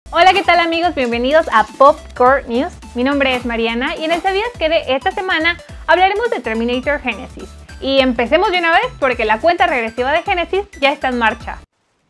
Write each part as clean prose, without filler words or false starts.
Hola, ¿qué tal amigos? Bienvenidos a Popcorn News. Mi nombre es Mariana y en el Sabías que de esta semana hablaremos de Terminator Genisys. Y empecemos de una vez porque la cuenta regresiva de Genisys ya está en marcha.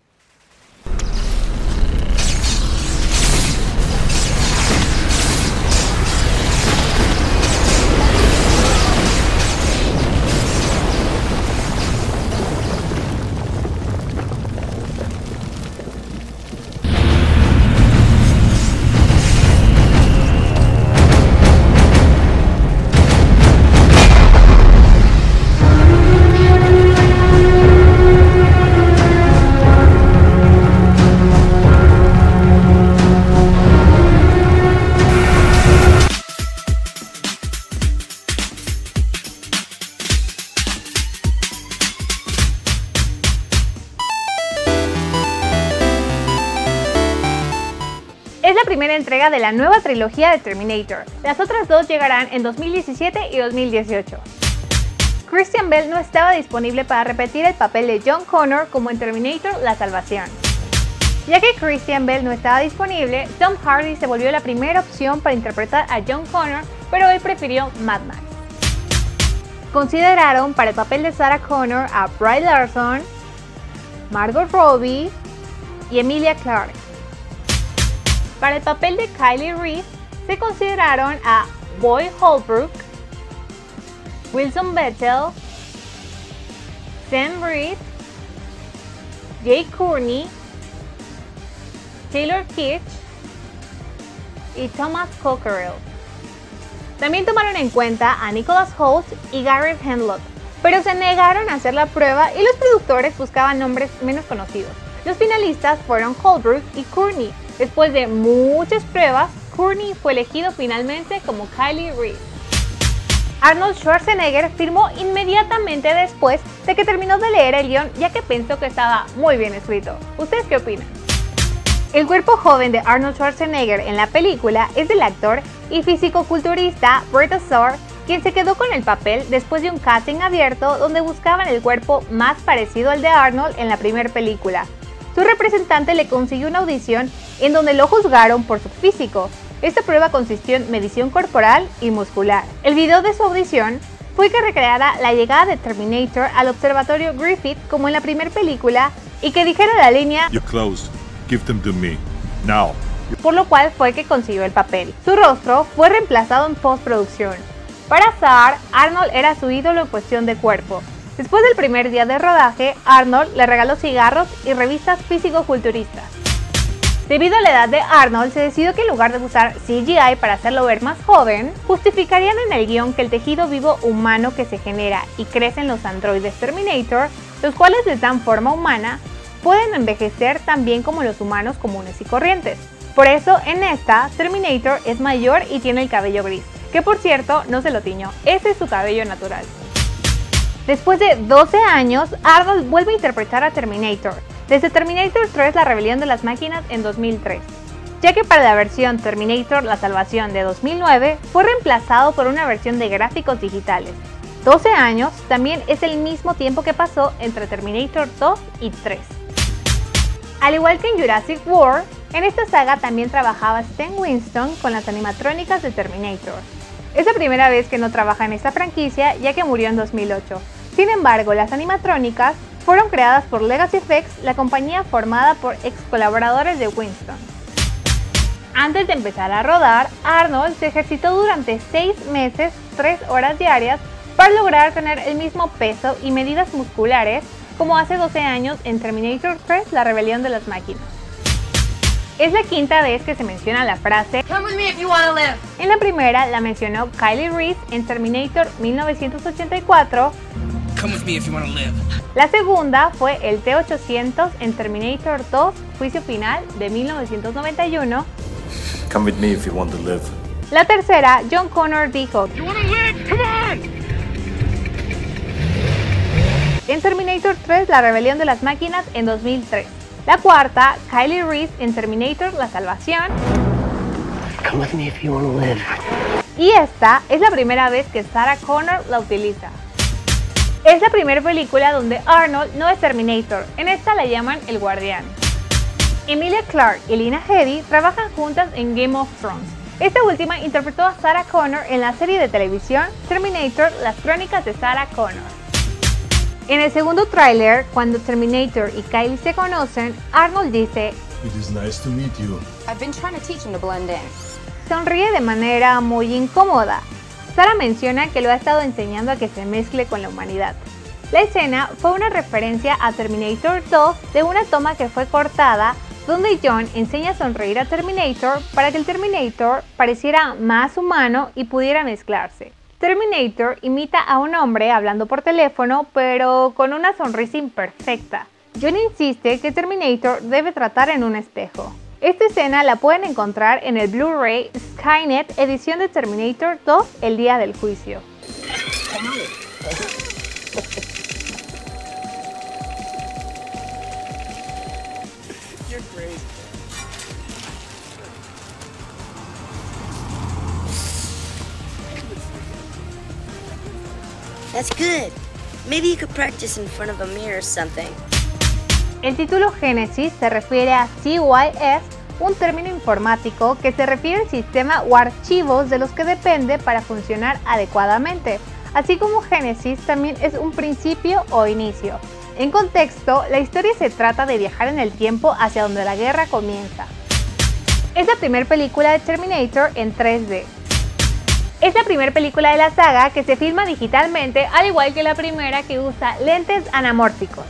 Es la primera entrega de la nueva trilogía de Terminator. Las otras dos llegarán en 2017 y 2018. Christian Bale no estaba disponible para repetir el papel de John Connor como en Terminator La Salvación. Ya que Christian Bale no estaba disponible, Tom Hardy se volvió la primera opción para interpretar a John Connor, pero él prefirió Mad Max. Consideraron para el papel de Sarah Connor a Brie Larson, Margot Robbie y Emilia Clarke. Para el papel de Kylie Reese se consideraron a Boyd Holbrook, Wilson Bethel, Sam Reed, Jay Courtney, Taylor Kitsch y Thomas Cockerell. También tomaron en cuenta a Nicholas Hoult y Gareth Hemlock, pero se negaron a hacer la prueba y los productores buscaban nombres menos conocidos. Los finalistas fueron Holbrook y Courtney. Después de muchas pruebas, Courtney fue elegido finalmente como Kylie Reese. Arnold Schwarzenegger firmó inmediatamente después de que terminó de leer el guión, ya que pensó que estaba muy bien escrito. ¿Ustedes qué opinan? El cuerpo joven de Arnold Schwarzenegger en la película es del actor y fisicoculturista Bret Azar, quien se quedó con el papel después de un casting abierto donde buscaban el cuerpo más parecido al de Arnold en la primera película. Su representante le consiguió una audición en donde lo juzgaron por su físico. Esta prueba consistió en medición corporal y muscular. El video de su audición fue que recreara la llegada de Terminator al observatorio Griffith como en la primera película y que dijera la línea "Your clothes, give them to me, now". Por lo cual fue que consiguió el papel. Su rostro fue reemplazado en postproducción. Para Azar, Arnold era su ídolo en cuestión de cuerpo. Después del primer día de rodaje, Arnold le regaló cigarros y revistas físico-culturistas. Debido a la edad de Arnold, se decidió que en lugar de usar CGI para hacerlo ver más joven, justificarían en el guión que el tejido vivo humano que se genera y crece en los androides Terminator, los cuales les dan forma humana, pueden envejecer tan bien como los humanos comunes y corrientes. Por eso, en esta, Terminator es mayor y tiene el cabello gris, que por cierto no se lo tiñó, ese es su cabello natural. Después de 12 años, Arnold vuelve a interpretar a Terminator, desde Terminator 3 La Rebelión de las Máquinas en 2003, ya que para la versión Terminator La Salvación de 2009 fue reemplazado por una versión de gráficos digitales. 12 años también es el mismo tiempo que pasó entre Terminator 2 y 3. Al igual que en Jurassic World, en esta saga también trabajaba Stan Winston con las animatrónicas de Terminator. Es la primera vez que no trabaja en esta franquicia, ya que murió en 2008. Sin embargo, las animatrónicas fueron creadas por Legacy Effects, la compañía formada por ex colaboradores de Winston. Antes de empezar a rodar, Arnold se ejercitó durante 6 meses, 3 horas diarias, para lograr tener el mismo peso y medidas musculares como hace 12 años en Terminator 3 La Rebelión de las Máquinas. Es la quinta vez que se menciona la frase "Come with me if you wanna live". En la primera la mencionó Kylie Reese en Terminator 1984. Come with me if you wanna live. La segunda fue el T-800 en Terminator 2 Juicio Final de 1991. Come with me if you want to live. La tercera, John Connor dijo You wanna live? Come on! en Terminator 3 La Rebelión de las Máquinas en 2003. La cuarta, Kylie Reese en Terminator La Salvación. Come with me if you wanna live. Y esta es la primera vez que Sarah Connor la utiliza. Es la primera película donde Arnold no es Terminator, en esta la llaman El Guardián. Emilia Clarke y Lena Headey trabajan juntas en Game of Thrones. Esta última interpretó a Sarah Connor en la serie de televisión Terminator: Las Crónicas de Sarah Connor. En el segundo tráiler, cuando Terminator y Kylie se conocen, Arnold dice: It is nice to meet you. I've been trying to teach him to blend in. Sonríe de manera muy incómoda. Sarah menciona que lo ha estado enseñando a que se mezcle con la humanidad. La escena fue una referencia a Terminator 2 de una toma que fue cortada donde John enseña a sonreír a Terminator para que el Terminator pareciera más humano y pudiera mezclarse. Terminator imita a un hombre hablando por teléfono, pero con una sonrisa imperfecta. John insiste que Terminator debe tratar en un espejo. Esta escena la pueden encontrar en el Blu-ray Skynet edición de Terminator 2 El Día del Juicio. You're crazy. That's good. Maybe you could practice in front of a mirror or something. El título Génesis se refiere a CYS, un término informático que se refiere al sistema o archivos de los que depende para funcionar adecuadamente, así como Génesis también es un principio o inicio. En contexto, la historia se trata de viajar en el tiempo hacia donde la guerra comienza. Es la primera película de Terminator en 3D. Es la primera película de la saga que se filma digitalmente, al igual que la primera que usa lentes anamórficos.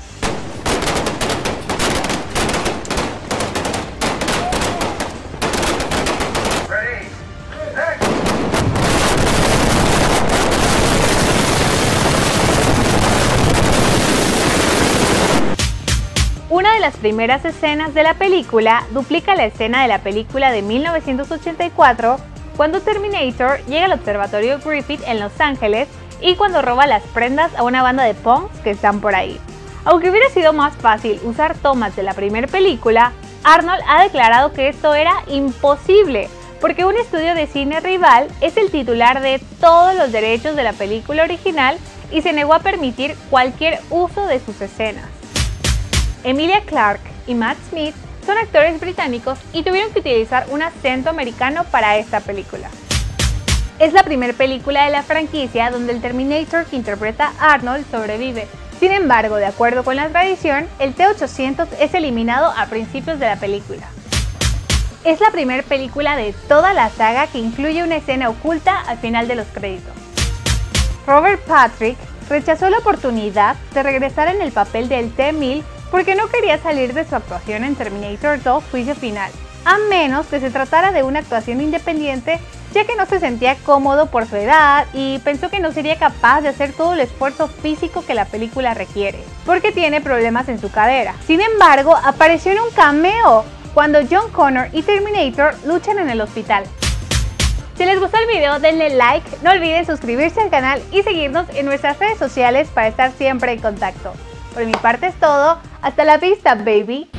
Una de las primeras escenas de la película duplica la escena de la película de 1984, cuando Terminator llega al observatorio Griffith en Los Ángeles y cuando roba las prendas a una banda de punks que están por ahí. Aunque hubiera sido más fácil usar tomas de la primera película, Arnold ha declarado que esto era imposible, porque un estudio de cine rival es el titular de todos los derechos de la película original y se negó a permitir cualquier uso de sus escenas. Emilia Clarke y Matt Smith son actores británicos y tuvieron que utilizar un acento americano para esta película. Es la primera película de la franquicia donde el Terminator que interpreta a Arnold sobrevive. Sin embargo, de acuerdo con la tradición, el T-800 es eliminado a principios de la película. Es la primera película de toda la saga que incluye una escena oculta al final de los créditos. Robert Patrick rechazó la oportunidad de regresar en el papel del T-1000 porque no quería salir de su actuación en Terminator 2 Juicio Final, a menos que se tratara de una actuación independiente, ya que no se sentía cómodo por su edad y pensó que no sería capaz de hacer todo el esfuerzo físico que la película requiere, porque tiene problemas en su cadera. Sin embargo, apareció en un cameo cuando John Connor y Terminator luchan en el hospital. Si les gustó el video, denle like, no olviden suscribirse al canal y seguirnos en nuestras redes sociales para estar siempre en contacto. Por mi parte es todo, hasta la vista, baby.